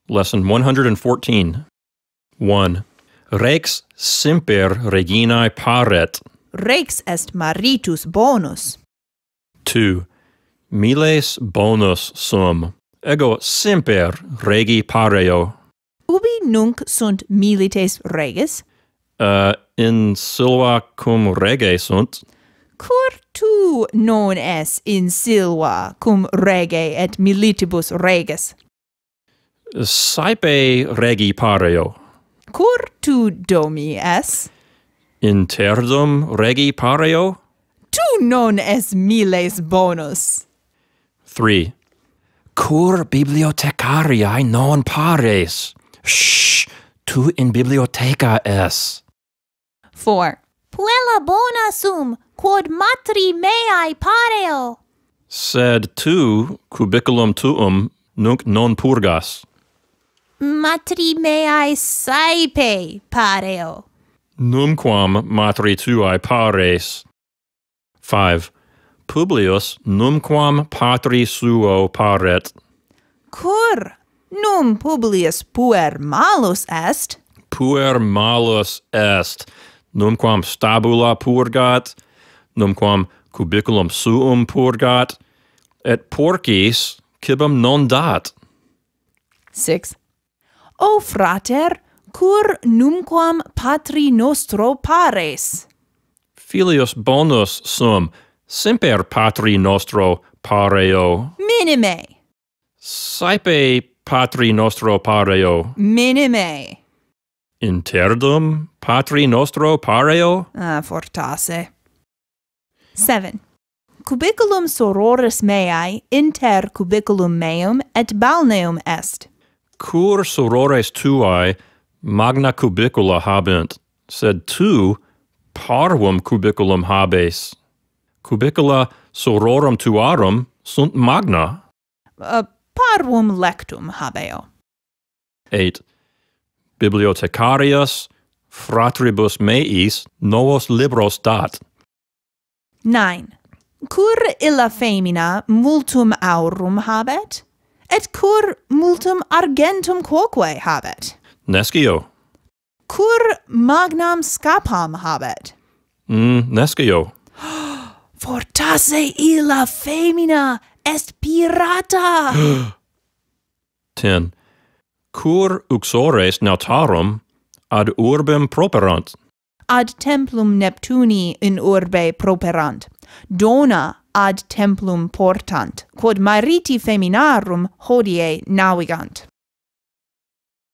Lesson 114. 1. Rex semper reginae paret. Rex est maritus bonus. 2. Miles bonus sum. Ego semper regi pareo. Ubi nunc sunt milites regis? In silva cum rege sunt. Cur tu non es in silva cum rege et militibus regis? Saepe regi pareo. Cur tu domi es? In terdum regi pareo. Tu non es miles bonus. 3. Cur bibliotecariae non pares. Shh, tu in bibliotheca es. 4. Puella bona sum, quod matri meae pareo. Sed tu cubiculum tuum nunc non purgas. Matri meae saepe pareo. Numquam matri tuae pares. 5. Publius numquam patri suo paret. Cur num Publius puer malus est? Puer malus est. Numquam stabula purgat, numquam cubiculum suum purgat, et porcis cibum non dat. 6. O frater, cur numquam patri nostro pares? Filius bonus sum, semper patri nostro pareo. Minime. Saepe patri nostro pareo. Minime. Interdum patri nostro pareo. Fortasse. 7. Cubiculum sororis meae inter cubiculum meum et balneum est. Cur sorores tuae magna cubicula habent, sed tu parvum cubiculum habes. Cubicula sororum tuarum sunt magna. Parvum lectum habeo. 8. Bibliothecarius fratribus meis novos libros dat. 9. Cur illa femina multum aurum habet? Et cur multum argentum quoque habet? Nescio. Cur magnam scapam habet? Nescio. Fortasse illa femina est pirata! 10. Cur uxores nautarum ad urbem properant. Ad templum Neptuni in urbe properant. Dona ad templum portant, quod mariti feminarum hodie navigant.